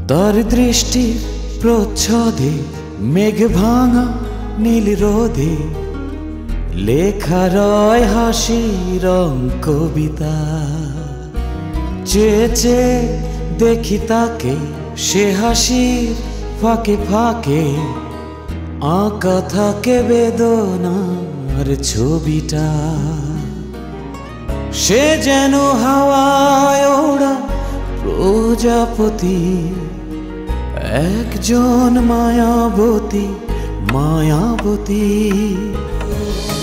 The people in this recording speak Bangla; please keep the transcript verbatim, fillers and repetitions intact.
তার দৃষ্টির প্রচ্ছদে মেঘ ভাঙা নীল রোদে লেখা রয় হাসি রং কবিতা। চেয়ে চেয়ে দেখি তাকে, সে হাসির ফাঁকে ফাঁকে আঁকা থাকে বেদনার ছবিটা। সে যেন হাওয়ায় ওড়া প্রজাপতি, একজন মায়াবতী মায়াবতী।